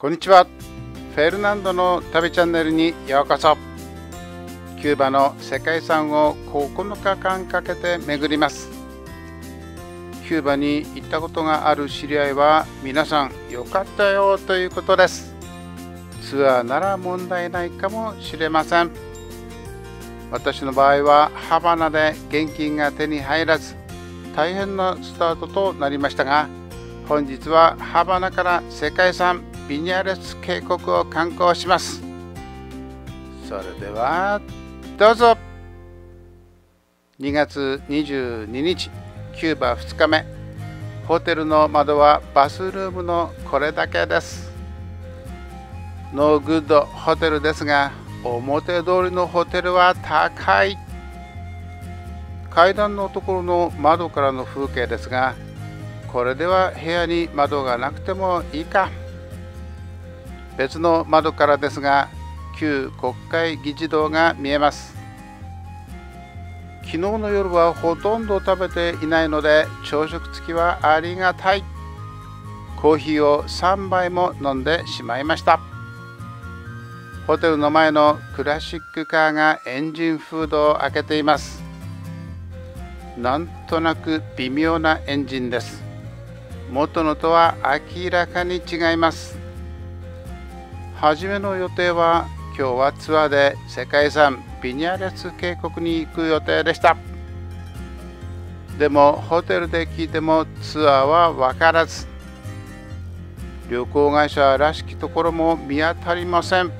こんにちは。フェルナンドの旅チャンネルにようこそ。キューバの世界遺産を9日間かけて巡ります。キューバに行ったことがある知り合いは皆さんよかったよということです。ツアーなら問題ないかもしれません。私の場合はハバナで現金が手に入らず大変なスタートとなりましたが、本日はハバナから世界遺産ビニャレス渓谷を観光します。それではどうぞ。2月22日キューバ2日目。ホテルの窓はバスルームのこれだけです。ノーグッドホテルですが、表通りのホテルは高い。階段のところの窓からの風景ですが、これでは部屋に窓がなくてもいいか。別の窓からですが、旧国会議事堂が見えます。昨日の夜はほとんど食べていないので朝食付きはありがたい。コーヒーを3杯も飲んでしまいました。ホテルの前のクラシックカーがエンジンフードを開けています。なんとなく微妙なエンジンです。元のとは明らかに違います。初めの予定は今日はツアーで世界遺産ビニャレス渓谷に行く予定でした。でもホテルで聞いてもツアーは分からず、旅行会社らしきところも見当たりません。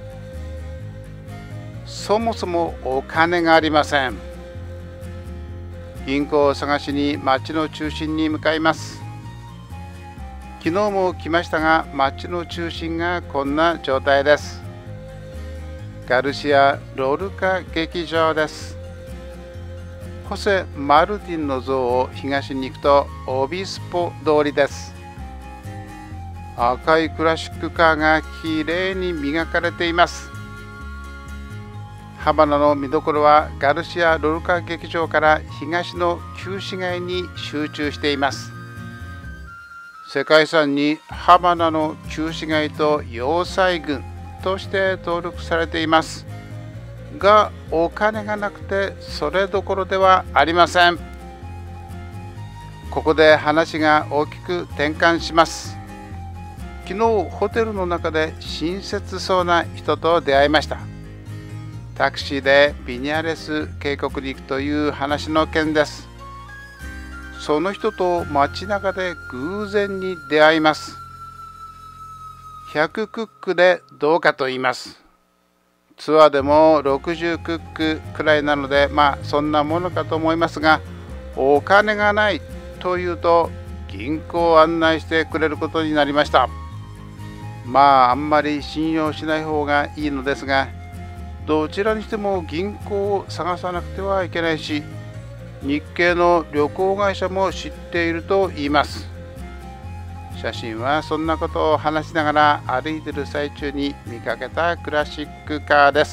そもそもお金がありません。銀行を探しに町の中心に向かいます。昨日も来ましたが、町の中心がこんな状態です。ガルシア・ロルカ劇場です。ホセ・マルティンの像を東に行くとオビスポ通りです。赤いクラシックカーがきれいに磨かれています。ハバナの見どころはガルシア・ロルカ劇場から東の旧市街に集中しています。世界遺産にハバナの旧市街と要塞群として登録されていますが、お金がなくてそれどころではありません。ここで話が大きく転換します。昨日ホテルの中で親切そうな人と出会いました。タクシーでビニャレス渓谷に行くという話の件です。その人と街中で偶然に出会います。100クックでどうかと言います。ツアーでも60クックくらいなので、そんなものかと思いますが、お金がないというと銀行を案内してくれることになりました。あんまり信用しない方がいいのですが、どちらにしても銀行を探さなくてはいけないし、日系の旅行会社も知っていると言います。写真はそんなことを話しながら歩いている最中に見かけたクラシックカーです。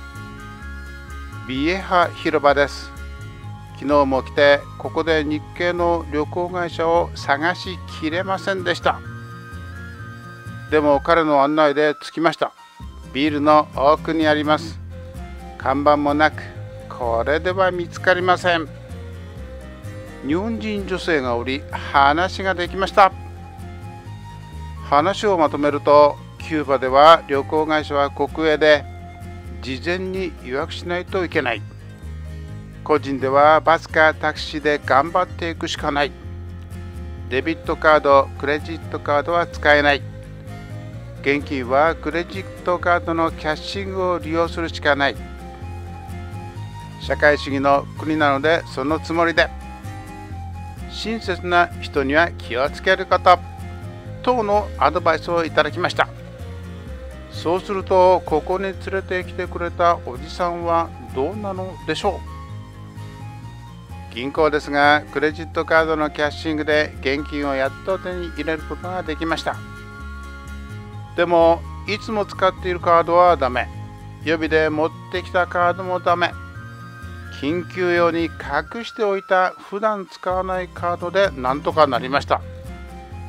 ビエハ広場です。昨日も来てここで日系の旅行会社を探しきれませんでした。でも彼の案内で着きました。ビルの奥にあります。看板もなく、これでは見つかりません。日本人女性がおり話ができました。話をまとめると、キューバでは旅行会社は国営で事前に予約しないといけない。個人ではバスかタクシーで頑張っていくしかない。デビットカード、クレジットカードは使えない。現金はクレジットカードのキャッシングを利用するしかない。社会主義の国なのでそのつもりで。親切な人には気をつけること等のアドバイスをいただきました。そうすると、ここに連れてきてくれたおじさんはどうなのでしょう。銀行ですが、クレジットカードのキャッシングで現金をやっと手に入れることができました。でも、いつも使っているカードはダメ。予備で持ってきたカードもダメ。緊急用に隠しておいた普段使わないカードでなんとかなりました。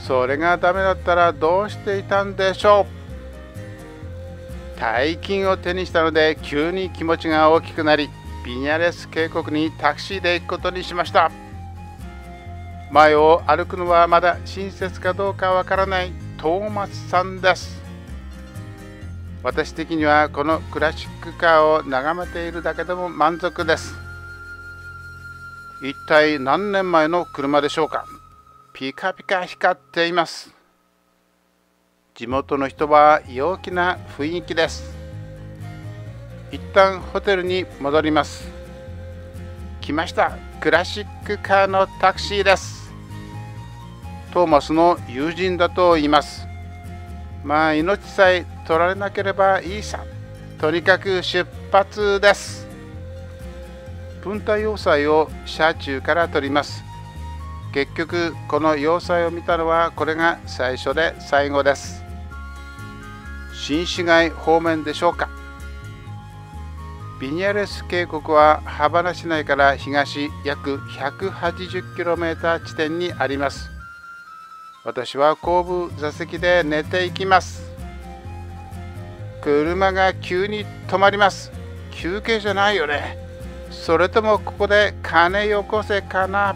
それがダメだったらどうしていたんでしょう。大金を手にしたので急に気持ちが大きくなり、ビニャレス渓谷にタクシーで行くことにしました。前を歩くのはまだ親切かどうかわからないトーマスさんです。私的にはこのクラシックカーを眺めているだけでも満足です。一体何年前の車でしょうか。ピカピカ光っています。地元の人は陽気な雰囲気です。一旦ホテルに戻ります。来ました。クラシックカーのタクシーです。トーマスの友人だと言います。まあ命さえ取られなければいいさ。とにかく出発です。プンタ要塞を車中から取ります。結局この要塞を見たのはこれが最初で最後です。新市街方面でしょうか。ビニャレス渓谷はハバナ市内から東約 180km 地点にあります。私は後部座席で寝ていきます。車が急に止まります。休憩じゃないよね。それともここで金よこせかな。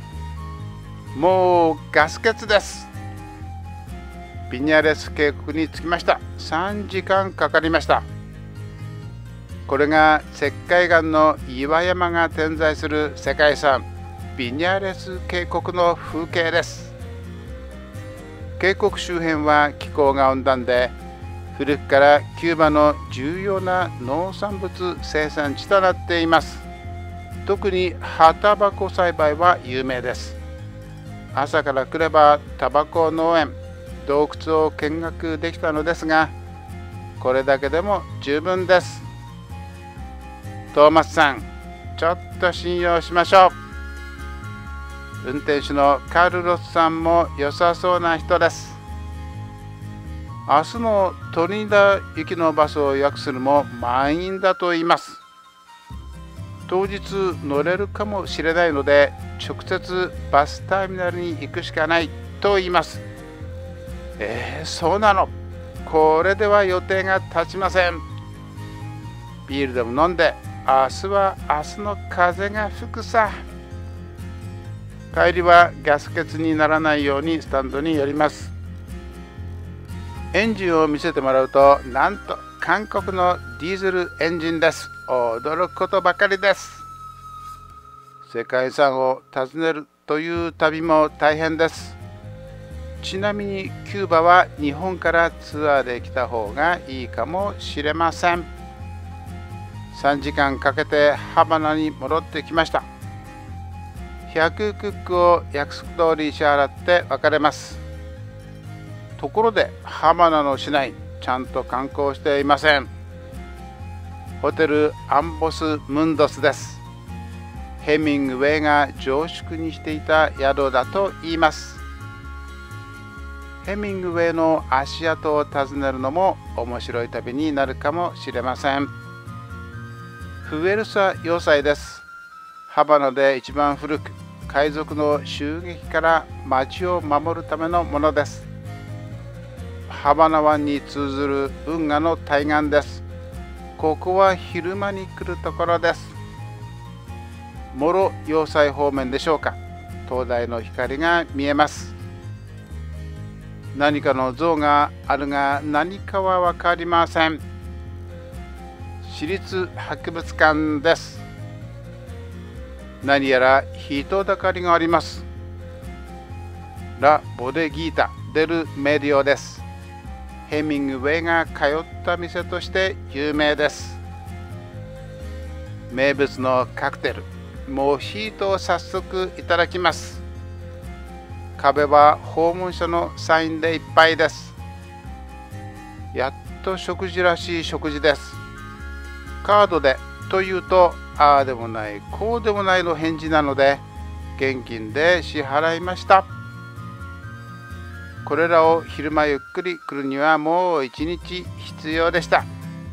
もうガス欠です。ビニャレス渓谷に着きました。3時間かかりました。これが石灰岩の岩山が点在する世界遺産ビニャレス渓谷の風景です。渓谷周辺は気候が温暖で、古くからキューバの重要な農産物生産地となっています。特に葉タバコ栽培は有名です。朝から来ればタバコ農園、洞窟を見学できたのですが、これだけでも十分です。トーマスさん、ちょっと信用しましょう。運転手のカルロスさんも良さそうな人です。明日のトリニダ行きのバスを予約するも満員だと言います。当日乗れるかもしれないので直接バスターミナルに行くしかないと言います。そうなの。これでは予定が立ちません。ビールでも飲んで、明日は明日の風が吹くさ。帰りはガス欠にならないようにスタンドに寄ります。エンジンを見せてもらうと、なんと韓国のディーゼルエンジンです。驚くことばかりです。世界遺産を訪ねるという旅も大変です。ちなみにキューバは日本からツアーで来た方がいいかもしれません。3時間かけてハバナに戻ってきました。100クックを約束通り支払って別れます。ところでハバナの市内、ちゃんと観光していません。ホテルアンボス・ムンドスです。ヘミングウェイが常宿にしていた宿だと言います。ヘミングウェイの足跡を訪ねるのも面白い旅になるかもしれません。フエルサ要塞です。ハバナで一番古く、海賊の襲撃から町を守るためのものです。ハバナ湾に通ずる運河の対岸です。ここは昼間に来るところです。モロ要塞方面でしょうか。灯台の光が見えます。何かの像があるが何かは分かりません。市立博物館です。何やら人だかりがあります。ラ・ボデギータ・デル・メディオです。ヘミングウェイが通った店として有名です。名物のカクテル、モヒートを早速いただきます。壁は訪問者のサインでいっぱいです。やっと食事らしい食事です。カードでというと、ああでもないこうでもないの返事なので現金で支払いました。これらを昼間ゆっくり来るにはもう1日必要でした。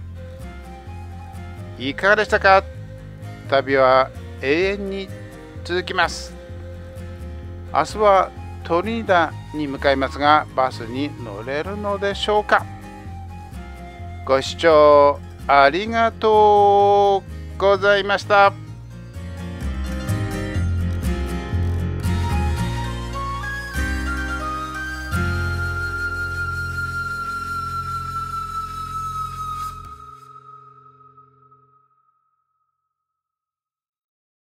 いかがでしたか。旅は永遠に続きます。明日はトリニダに向かいますが、バスに乗れるのでしょうか。ご視聴ありがとうございました。